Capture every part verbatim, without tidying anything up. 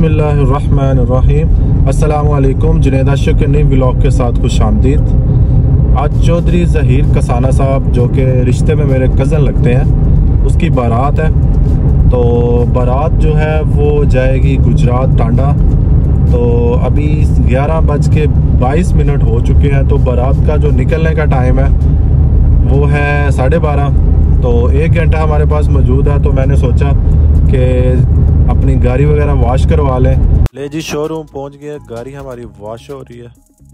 बिस्मिल्लाहिर्रहमानिर्रहीम। अस्सलामुअलैकुम। जुनैद आशिक के नई व्लॉग के साथ खुश आमदीद। आज चौधरी ज़हीर कसाना साहब जो कि रिश्ते में मेरे कज़न लगते हैं, उसकी बारात है। तो बारात जो है वो जाएगी गुजरात टांडा। तो अभी ग्यारह बज के बाईस मिनट हो चुके हैं। तो बारात का जो निकलने का टाइम है वो है साढ़े बारह। तो एक घंटा हमारे पास मौजूद है। तो मैंने सोचा कि अपनी गाड़ी वगैरह वॉश करवा लें। ले जी, शोरूम पहुंच गए, गाड़ी हमारी वॉश हो रही है।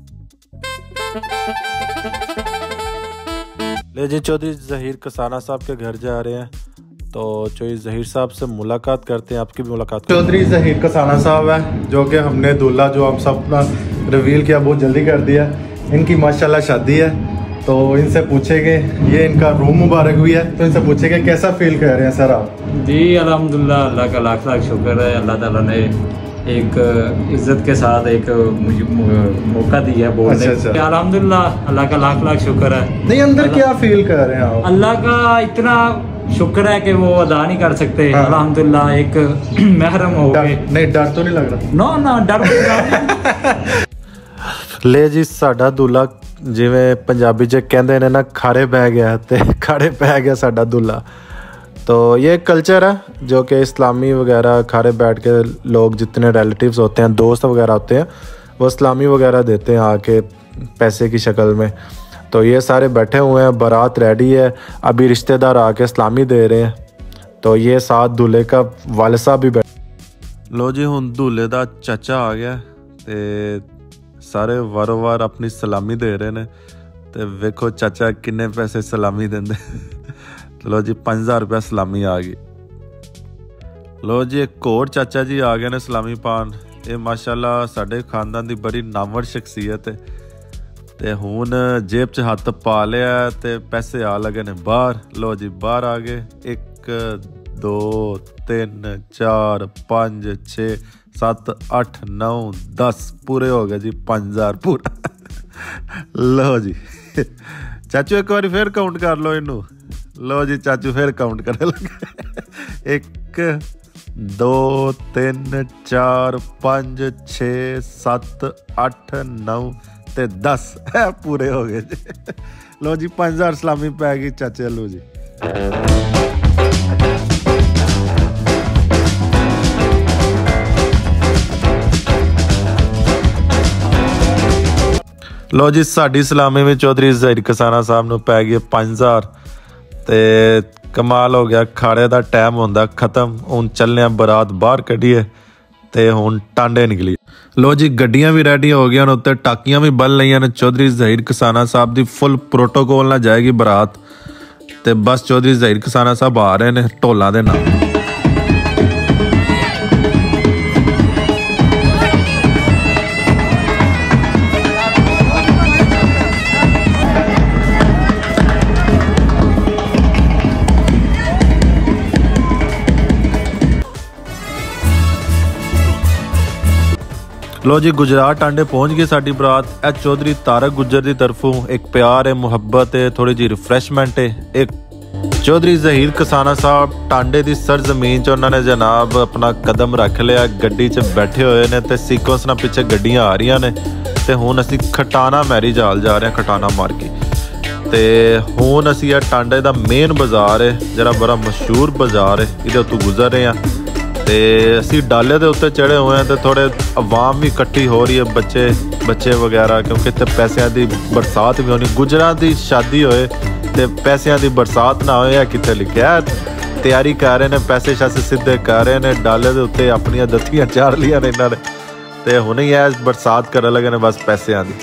ले जी, चौधरी ज़हीर कसाना साहब के घर जा रहे हैं। तो चौधरी ज़हीर साहब से मुलाकात करते हैं। आपकी भी मुलाकात। चौधरी ज़हीर कसाना साहब है जो कि हमने दूल्हा जो हम सब अपना रिवील किया बहुत जल्दी कर दिया। इनकी माशाल्लाह शादी है। तो इनसे पूछेंगे, ये इनका रूम मुबारक हुई है, तो इनसे पूछेंगे कैसा फील कर रहे हैं सर आप? जी अल्हम्दुलिल्लाह, अल्लाह का लाख लाख शुक्र है। अल्लाह ताला ने एक इज्जत के साथ एक मौका दिया है बोलने का। अच्छा, अच्छा। अल्हम्दुलिल्लाह, अल्लाह का लाख लाख शुक्र है। नहीं, अंदर क्या फील कर रहे हैं आप? अल्लाह का इतना शुक्र है कि वो अदा नहीं कर सकते। हाँ। अल्हम्दुलिल्लाह एक महरम हो गए। नहीं, डर तो नहीं लग रहा? नो ना, डर ले जी, साडा दूल्हा जिवें पंजाबी च कहंदे ने ना, खारे पै गया ते खारे पै गया साडा दूल्हा। तो ये कल्चर है जो कि इस्लामी वगैरह खारे बैठ के लोग जितने रिलेटिव्स होते हैं, दोस्त वगैरह होते हैं, वो इस्लामी वगैरह देते हैं आके पैसे की शक्ल में। तो ये सारे बैठे हुए हैं, बारात रेडी है, अभी रिश्तेदार आके इस्लामी दे रहे हैं। तो ये साथ दूल्हे का वालिद साहब भी बैठे। लो जी, हुण दूल्हे दा चाचा आ गया ते सारे वारो वार अपनी सलामी दे रहे ने। ते वेखो चाचा किन्ने पैसे सलामी देंदे। लो जी, पाँच हज़ार रुपया सलामी आ गई। लो जी, एक होर चाचा जी आ गए ने सलामी पान। ये माशाल्लाह साडे खानदान दी बड़ी नामवर शख्सियत है। ते हुण जेब च हत्थ पा लिया ते पैसे आ लगे ने बाहर। लो जी, बाहर आ गए। एक दो तीन चार पाँच छे सत्त अठ नौ दस पूरे हो गए जी, पाँच हज़ार पूरा। लो जी चाचू एक बार फिर काउंट कर लो इनू। लो जी, चाचू फिर काउंट करने लगे। एक दो तीन चार पाँच छे सत्त अठ नौ ते दस पूरे हो गए जी। लो जी, पाँच हज़ार सलामी पै गई चाचे। लो जी, लो जी, साड़ी सलामी में चौधरी ज़हीर कसाना साहब नूं पै गई पाँच हज़ार। ते कमाल हो गया। खाड़े दा टाइम होंदा खत्म। हुण चलने बारात बाहर कड्ढिए ते हुण टांडे निकली। लो जी, गड्डियां भी रेडी हो गई, उत्ते टाकियां भी बन लईयां ने। चौधरी ज़हीर कसाना साहब दी फुल प्रोटोकॉल नाल जाएगी बारात। ते बस चौधरी ज़हीर कसाना साहब आ रहे ने ढोलां दे नाल। लो जी, गुजरात टांडे पहुंच गई साडी बरात। ए चौधरी तारक गुज्जर की तरफों एक प्यार है, मुहब्बत है, थोड़ी जी रिफ्रेशमेंट है। एक चौधरी ज़हीर कसाना साहब टांडे की सरजमीन च उन्होंने जनाब अपना कदम रख लिया। गड्डी च बैठे हुए ने ते सीक्वेंस नाल पिछे गड्डियां आ रही ने। ते हुण असीं खटाना मैरिज हाल जा रहे हैं, खटाना मार्केट। ते हुण असीं आ टांडे दा मेन बाजार है, जरा बड़ा मशहूर बाजार है, इहदे उत्तों गुजर रहे हैं। ते असी डाले दे उत्ते चढ़े हुए हैं। तो थोड़े अवाम भी इकट्ठी हो रही है, बच्चे बच्चे वगैरह, क्योंकि इतने पैसों की बरसात भी होनी। गुजरां की शादी होए ते पैसों की बरसात ना होए, कितने लिखा है। तैयारी कर रहे हैं, पैसे शैसे सीधे कर रहे हैं। डाले दे उत्ते अपनियां दत्तियां चार लिया ने इन्होंने। ते हुणे ही है बरसात करन लगे ने बस पैसों की।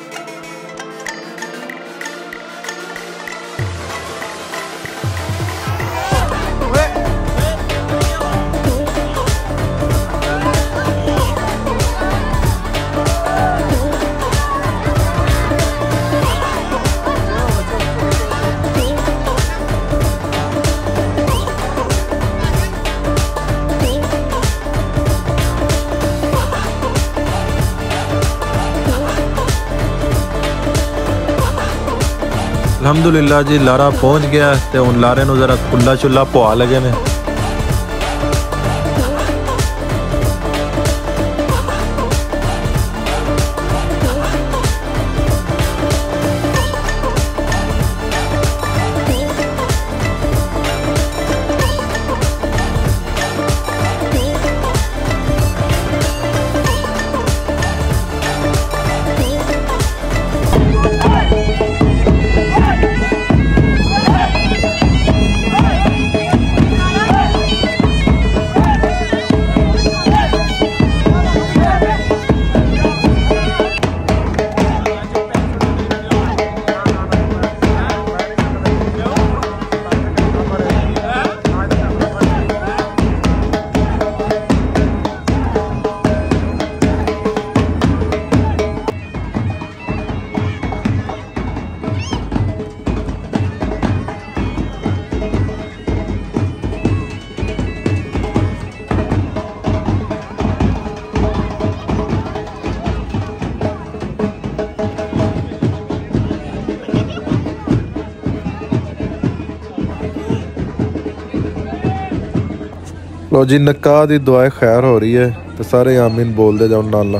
अलहमदुलिल्लाह जी, लारा पहुँच गया। तो हूँ लारे नूं जरा कुल्ला चुल्ला पवा लगे ने। लो जी निकाह दी दुआए खैर हो रही है तो सारे आमीन बोलते जाओ नाल।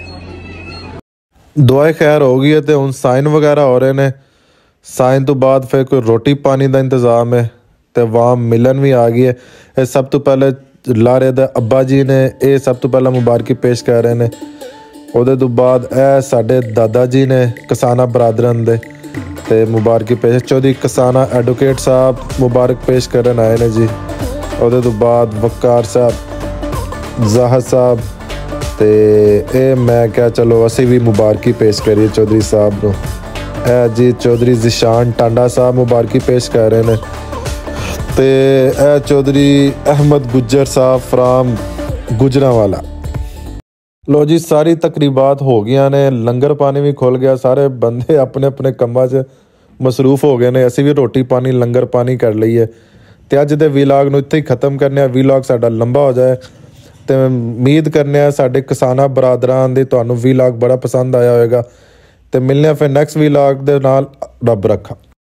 दुआए खैर हो गई है तो हुण साइन वगैरह हो रहे ने। साइन तो बाद फिर कोई रोटी पानी का इंतज़ाम है तो वाम मिलन भी आ गई है। ये सब तो पहले लारे दे अब्बा जी ने ये सब तो पहले मुबारकी पेश कर रहे हैं। ਉਹਦੇ ਤੋਂ ਬਾਅਦ ਇਹ ਸਾਡੇ ਦਾਦਾ ਜੀ ਨੇ ਕਿਸਾਨਾ ਬਰਾਦਰਨ ਦੇ ਤੇ ਮੁਬਾਰਕੀ ਪੇਸ਼ ਚੌਧਰੀ ਕਿਸਾਨਾ ਐਡਵੋਕੇਟ ਸਾਹਿਬ ਮੁਬਾਰਕ ਪੇਸ਼ ਕਰਨ ਆਏ ਨੇ ਜੀ। ਉਹਦੇ ਤੋਂ ਬਾਅਦ ਵਕਾਰ ਸਾਹਿਬ ਜ਼ਾਹਦ ਸਾਹਿਬ ਤੇ ਇਹ ਮੈਂ ਕਿਹਾ ਚਲੋ ਅਸੀਂ ਵੀ ਮੁਬਾਰਕੀ ਪੇਸ਼ ਕਰੀਏ ਚੌਧਰੀ ਸਾਹਿਬ ਨੂੰ। ਇਹ ਜੀ ਚੌਧਰੀ ਜ਼ਿਸ਼ਾਨ ਟਾਂਡਾ ਸਾਹਿਬ ਮੁਬਾਰਕੀ ਪੇਸ਼ ਕਰ ਰਹੇ ਨੇ ਤੇ ਇਹ ਚੌਧਰੀ ਅਹਿਮਦ ਗੁੱਜਰ ਸਾਹਿਬ ਫਰਾਮ ਗੁਜਰਾਂਵਾਲਾ। लो जी सारी तकरीबात हो गई ने, लंगर पानी भी खुल गया, सारे बंदे अपने अपने कंमां च मसरूफ हो गए ने। असी भी रोटी पानी लंगर पानी कर लईए ते अज दे वीलॉग नूं इत्थे ही खत्म करने। वीलॉग साडा लंबा हो जाए तो उम्मीद करने साडे किसाना बरादरां दी तुहानूं वीलॉग बड़ा पसंद आया होएगा। तो मिलने फिर नैक्सट वीलॉग दे नाल। रब रखा।